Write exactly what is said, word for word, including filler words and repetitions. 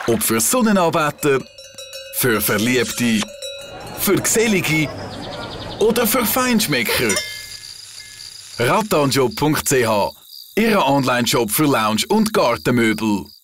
Ob für Sonnenanbeter, für Verliebte, für Gesellige oder für Feinschmecker. rattanjob punkt c h, Ihr Online-Shop für Lounge- und Gartenmöbel.